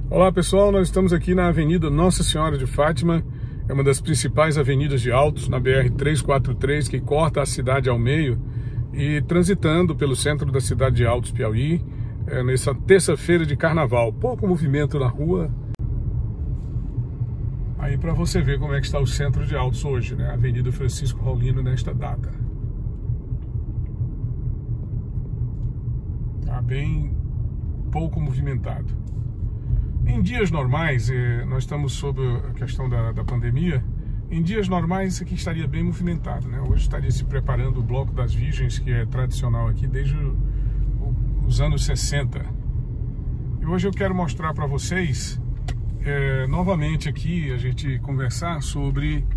Olá pessoal, nós estamos aqui na Avenida Nossa Senhora de Fátima, é uma das principais avenidas de Altos, na BR-343, que corta a cidade ao meio, e transitando pelo centro da cidade de Altos, Piauí, nessa terça-feira de carnaval. Pouco movimento na rua. Aí para você ver como é que está o centro de Altos hoje, né? Avenida Francisco Raulino nesta data. Tá bem pouco movimentado. Em dias normais, nós estamos sob a questão da pandemia. Em dias normais isso aqui estaria bem movimentado, né? Hoje estaria se preparando o Bloco das Virgens, que é tradicional aqui desde os anos 60. E hoje eu quero mostrar para vocês, novamente aqui, a gente conversar sobre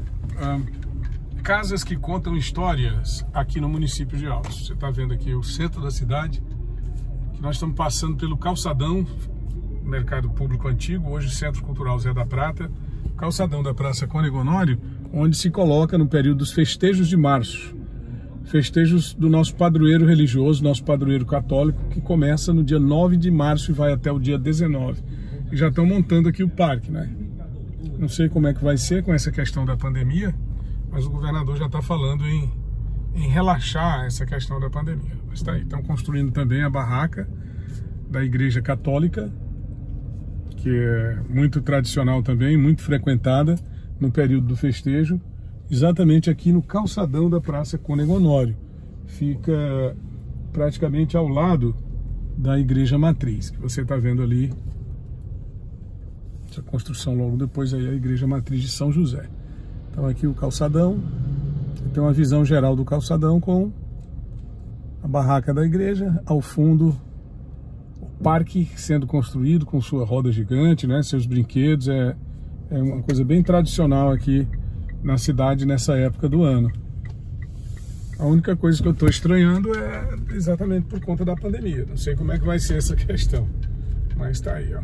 casas que contam histórias aqui no município de Altos. Você está vendo aqui o centro da cidade, que nós estamos passando pelo calçadão, Mercado Público Antigo, hoje Centro Cultural Zé da Prata, calçadão da Praça Cônego Honório, onde se coloca no período dos festejos de março, festejos do nosso padroeiro religioso, nosso padroeiro católico, que começa no dia 9 de março e vai até o dia 19. E já estão montando aqui o parque, né? Não sei como é que vai ser com essa questão da pandemia, mas o governador já está falando em relaxar essa questão da pandemia. Mas está aí, estão construindo também a barraca da Igreja Católica, que é muito tradicional também, muito frequentada no período do festejo, exatamente aqui no calçadão da Praça Cônego Honório. Fica praticamente ao lado da Igreja Matriz, que você está vendo ali, essa construção logo depois aí, a Igreja Matriz de São José. Então aqui o calçadão, tem uma visão geral do calçadão com a barraca da igreja, ao fundo parque sendo construído com sua roda gigante, né, seus brinquedos, é uma coisa bem tradicional aqui na cidade nessa época do ano. A única coisa que eu estou estranhando é exatamente por conta da pandemia. Não sei como é que vai ser essa questão, mas tá aí, ó.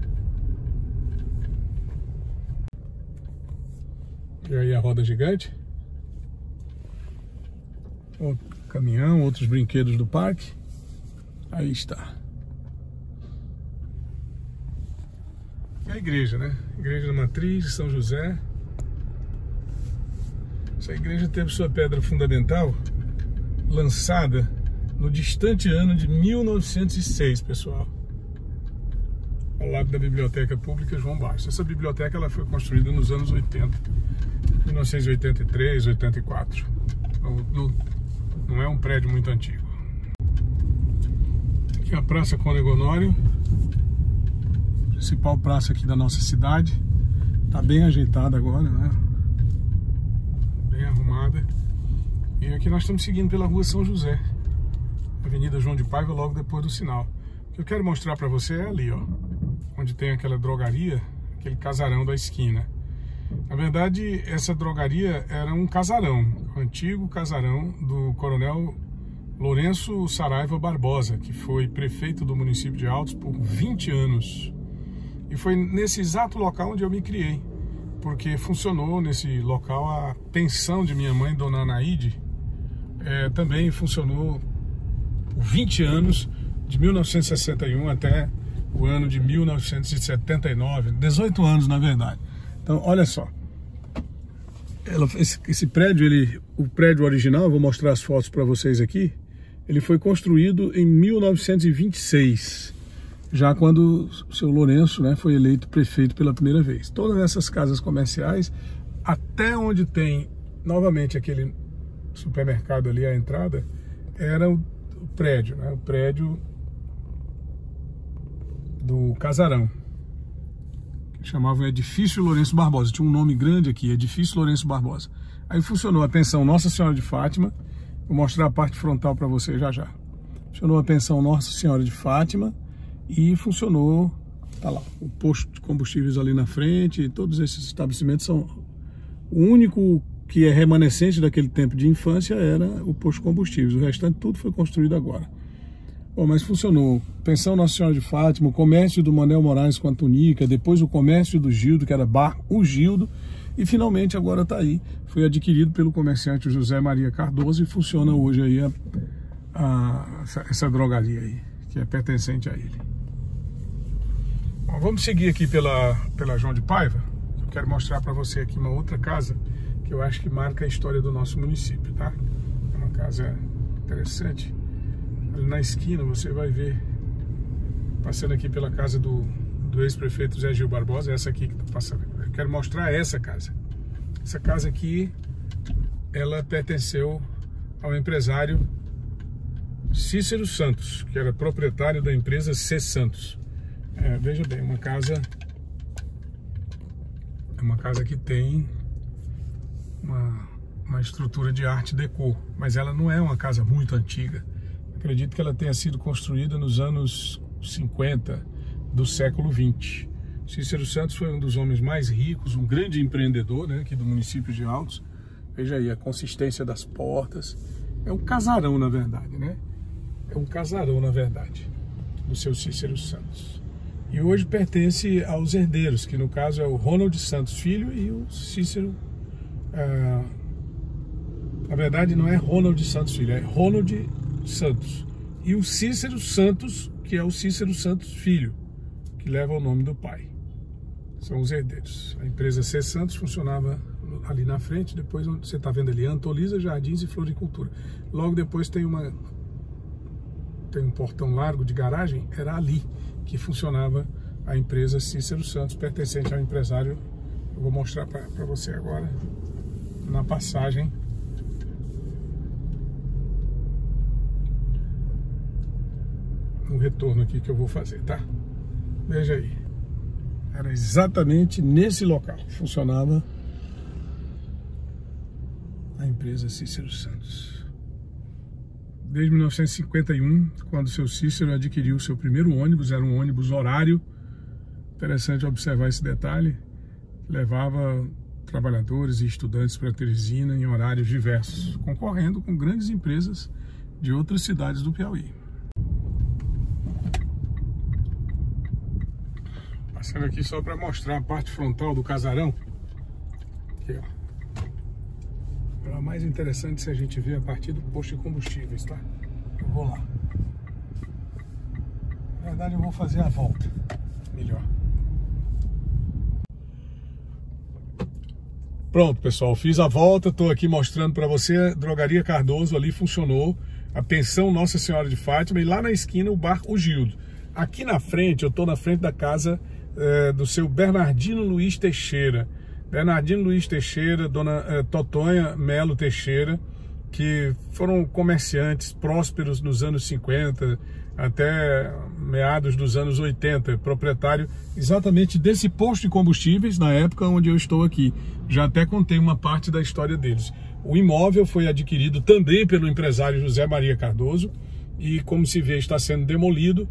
E aí a roda gigante, outro caminhão, outros brinquedos do parque, aí está. A igreja, né? Igreja da Matriz de São José. Essa igreja teve sua pedra fundamental lançada no distante ano de 1906, pessoal, ao lado da Biblioteca Pública João Bastos. Essa biblioteca ela foi construída nos anos 80, 1983, 84. Não é um prédio muito antigo. Aqui é a Praça Cônego Honório, principal praça aqui da nossa cidade. Tá bem ajeitada agora, né? Bem arrumada. E aqui nós estamos seguindo pela Rua São José, Avenida João de Paiva, logo depois do sinal. O que eu quero mostrar para você é ali, ó, onde tem aquela drogaria, aquele casarão da esquina. Na verdade, essa drogaria era um casarão, o antigo casarão do Coronel Lourenço Saraiva Barbosa, que foi prefeito do município de Altos por 20 anos. E foi nesse exato local onde eu me criei, porque funcionou nesse local a pensão de minha mãe, Dona Anaíde, também funcionou por 20 anos, de 1961 até o ano de 1979, 18 anos na verdade. Então, olha só, esse prédio, o prédio original, eu vou mostrar as fotos para vocês aqui, ele foi construído em 1926. Já quando o seu Lourenço, né, foi eleito prefeito pela primeira vez. Todas essas casas comerciais, até onde tem novamente aquele supermercado ali, a entrada, era o prédio, né, o prédio do casarão, que chamavam Edifício Lourenço Barbosa. Tinha um nome grande aqui, Edifício Lourenço Barbosa. Aí funcionou a pensão Nossa Senhora de Fátima. Vou mostrar a parte frontal para vocês já já. Funcionou a pensão Nossa Senhora de Fátima. E funcionou, tá lá, o posto de combustíveis ali na frente. Todos esses estabelecimentos são... O único que é remanescente daquele tempo de infância era o posto de combustíveis. O restante tudo foi construído agora. Bom, mas funcionou. Pensão Nossa Senhora de Fátima, o comércio do Manuel Moraes com a Tunica, depois o comércio do Gildo, que era Bar O Gildo, e finalmente agora está aí. Foi adquirido pelo comerciante José Maria Cardoso e funciona hoje aí essa drogaria aí, que é pertencente a ele. Bom, vamos seguir aqui pela João de Paiva. Eu quero mostrar para você aqui uma outra casa que eu acho que marca a história do nosso município, tá? É uma casa interessante. Ali na esquina você vai ver, passando aqui pela casa do ex-prefeito Zé Gil Barbosa, essa aqui que tá passando. Eu quero mostrar essa casa. Essa casa aqui, ela pertenceu ao empresário Cícero Santos, que era proprietário da empresa C. Santos. Veja bem, uma casa que tem uma estrutura de arte déco, mas ela não é uma casa muito antiga. Acredito que ela tenha sido construída nos anos 50 do século 20. Cícero Santos foi um dos homens mais ricos, um grande empreendedor, né, aqui do município de Altos. Veja aí a consistência das portas. É um casarão, na verdade, né? É um casarão, na verdade, do seu Cícero Santos. E hoje pertence aos herdeiros, que no caso é o Ronald Santos Filho e o Cícero. Na verdade não é Ronald Santos Filho, é Ronald Santos. E o Cícero Santos, que é o Cícero Santos Filho, que leva o nome do pai. São os herdeiros. A empresa C. Santos funcionava ali na frente, depois você está vendo ali Antolisa, Jardins e Floricultura. Logo depois tem um portão largo de garagem, era ali que funcionava a empresa Cícero Santos, pertencente ao empresário. Eu vou mostrar para você agora na passagem. No retorno aqui que eu vou fazer, tá? Veja aí. Era exatamente nesse local que funcionava a empresa Cícero Santos. Desde 1951, quando o seu Cícero adquiriu o seu primeiro ônibus, era um ônibus horário. Interessante observar esse detalhe. Levava trabalhadores e estudantes para Teresina em horários diversos, concorrendo com grandes empresas de outras cidades do Piauí. Passando aqui só para mostrar a parte frontal do casarão. Aqui, ó. O mais interessante se a gente vê a partir do posto de combustíveis, tá? Eu vou lá. Na verdade eu vou fazer a volta. Melhor. Pronto, pessoal, fiz a volta, estou aqui mostrando para você. Drogaria Cardoso, ali funcionou. A pensão Nossa Senhora de Fátima e lá na esquina o bar O Gildo. Aqui na frente, eu estou na frente da casa do seu Bernardino Luiz Teixeira. Bernardino Luiz Teixeira, dona Totonha Melo Teixeira, que foram comerciantes prósperos nos anos 50 até meados dos anos 80, proprietário exatamente desse posto de combustíveis na época onde eu estou aqui. Já até contei uma parte da história deles. O imóvel foi adquirido também pelo empresário José Maria Cardoso e, como se vê, está sendo demolido.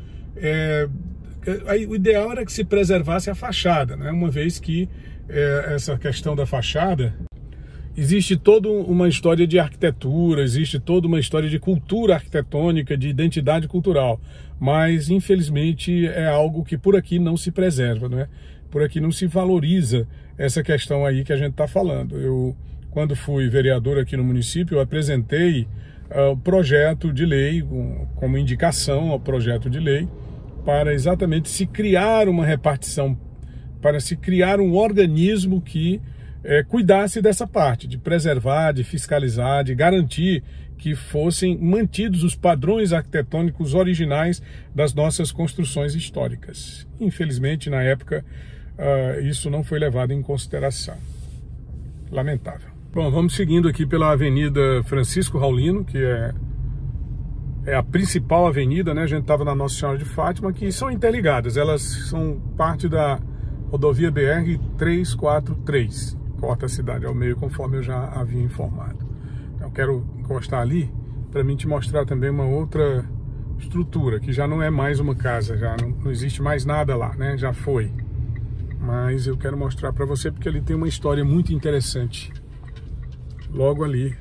O ideal era que se preservasse a fachada, né? Uma vez que essa questão da fachada, existe toda uma história de arquitetura, existe toda uma história de cultura arquitetônica, de identidade cultural, mas infelizmente é algo que por aqui não se preserva, né? Por aqui não se valoriza essa questão aí que a gente está falando. Eu, quando fui vereador aqui no município, eu apresentei o projeto de lei, como indicação ao projeto de lei, para exatamente se criar uma repartição, para se criar um organismo que cuidasse dessa parte, de preservar, de fiscalizar, de garantir que fossem mantidos os padrões arquitetônicos originais das nossas construções históricas. Infelizmente, na época, isso não foi levado em consideração. Lamentável. Bom, vamos seguindo aqui pela Avenida Francisco Raulino, que é a principal avenida, né? A gente estava na Nossa Senhora de Fátima, que são interligadas, elas são parte da rodovia BR-343, corta a cidade ao meio, conforme eu já havia informado. Então, eu quero encostar ali para mim te mostrar também uma outra estrutura, que já não é mais uma casa, já não existe mais nada lá, né? Já foi. Mas eu quero mostrar para você porque ali tem uma história muito interessante. Logo ali.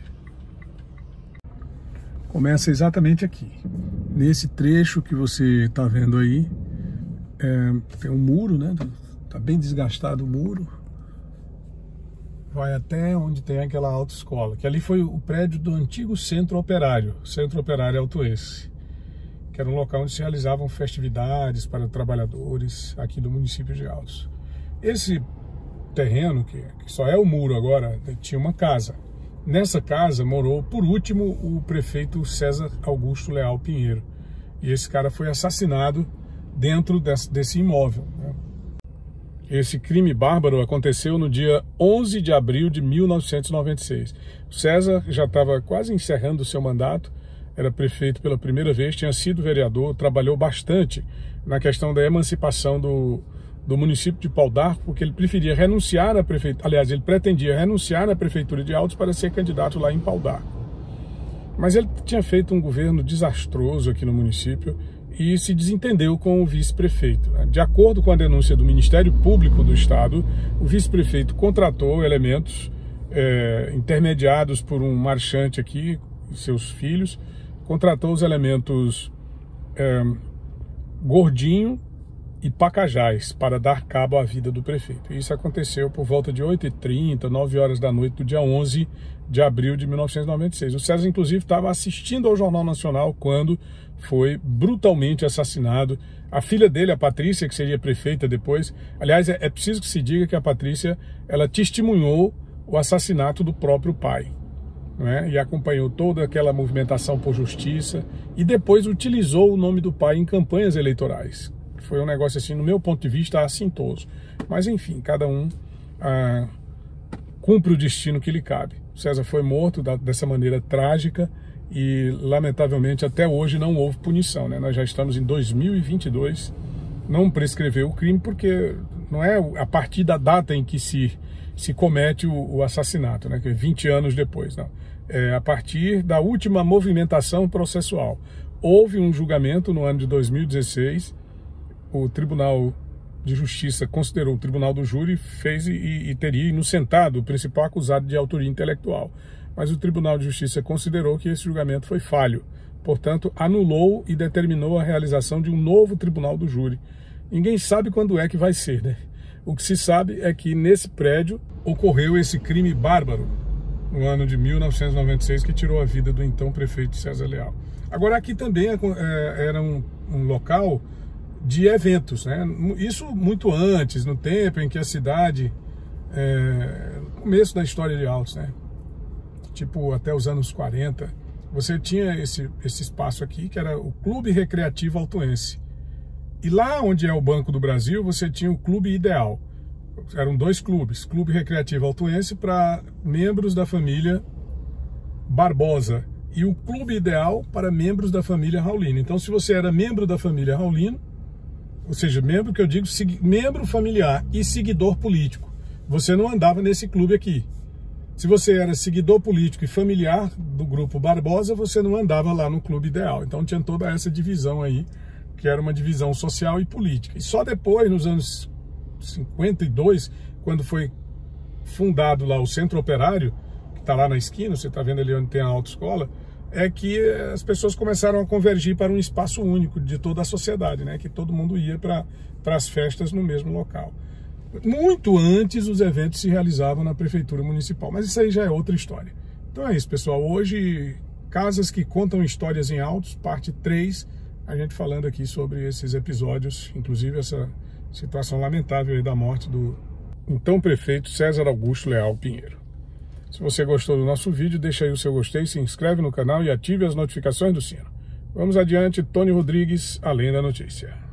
Começa exatamente aqui. Nesse trecho que você está vendo aí, tem um muro, né? Tá bem desgastado o muro. Vai até onde tem aquela autoescola, que ali foi o prédio do antigo Centro Operário, Centro Operário Autuense. que era um local onde se realizavam festividades para trabalhadores aqui do município de Altos. Esse terreno, que só é o muro agora, tinha uma casa. Nessa casa morou, por último, o prefeito César Augusto Leal Pinheiro. E esse cara foi assassinado dentro desse imóvel, né? Esse crime bárbaro aconteceu no dia 11 de abril de 1996. O César já estava quase encerrando o seu mandato, era prefeito pela primeira vez, tinha sido vereador, trabalhou bastante na questão da emancipação do município de Pau d'Arco, porque ele preferia renunciar à prefeitura, aliás, ele pretendia renunciar à prefeitura de Altos para ser candidato lá em Pau d'Arco. Mas ele tinha feito um governo desastroso aqui no município e se desentendeu com o vice-prefeito. De acordo com a denúncia do Ministério Público do Estado, o vice-prefeito contratou elementos intermediados por um marchante aqui, e seus filhos, contratou os elementos Gordinho e Pacajás para dar cabo à vida do prefeito. Isso aconteceu por volta de 8h30, 9 horas da noite do dia 11 de abril de 1996. O César, inclusive, estava assistindo ao Jornal Nacional quando foi brutalmente assassinado. A filha dele, a Patrícia, que seria prefeita depois, aliás, é preciso que se diga que a Patrícia, ela testemunhou o assassinato do próprio pai, né? E acompanhou toda aquela movimentação por justiça e depois utilizou o nome do pai em campanhas eleitorais. Foi um negócio assim, no meu ponto de vista, assintoso. Mas enfim, cada um cumpre o destino que lhe cabe. O César foi morto dessa maneira trágica e, lamentavelmente, até hoje não houve punição, né? Nós já estamos em 2022, não prescreveu o crime porque não é a partir da data em que se comete o assassinato, né? Que é 20 anos depois, não. É a partir da última movimentação processual. Houve um julgamento no ano de 2016, o Tribunal de Justiça considerou, o Tribunal do Júri fez e teria inocentado o principal acusado de autoria intelectual. Mas o Tribunal de Justiça considerou que esse julgamento foi falho. Portanto, anulou e determinou a realização de um novo Tribunal do Júri. Ninguém sabe quando é que vai ser, né? O que se sabe é que nesse prédio ocorreu esse crime bárbaro no ano de 1996 que tirou a vida do então prefeito César Leal. Agora aqui também era um local de eventos, né? Isso muito antes, no tempo em que a cidade, no começo da história de Altos, né? Tipo até os anos 40, você tinha esse espaço aqui que era o Clube Recreativo Altoense. E lá onde é o Banco do Brasil, você tinha o Clube Ideal. Eram dois clubes, Clube Recreativo Altoense para membros da família Barbosa e o Clube Ideal para membros da família Raulino. Então, se você era membro da família Raulino, ou seja, membro que eu digo, membro familiar e seguidor político, você não andava nesse clube aqui. Se você era seguidor político e familiar do grupo Barbosa, você não andava lá no Clube Ideal. Então tinha toda essa divisão aí, que era uma divisão social e política. E só depois, nos anos 52, quando foi fundado lá o Centro Operário, que está lá na esquina, você está vendo ali onde tem a autoescola, é que as pessoas começaram a convergir para um espaço único de toda a sociedade, né? Que todo mundo ia para as festas no mesmo local. Muito antes os eventos se realizavam na Prefeitura Municipal, mas isso aí já é outra história. Então é isso, pessoal. Hoje, Casas que Contam Histórias em Altos, parte 3, a gente falando aqui sobre esses episódios, inclusive essa situação lamentável aí da morte do então prefeito César Augusto Leal Pinheiro. Se você gostou do nosso vídeo, deixa aí o seu gostei, se inscreve no canal e ative as notificações do sino. Vamos adiante, Tony Rodrigues, Além da Notícia.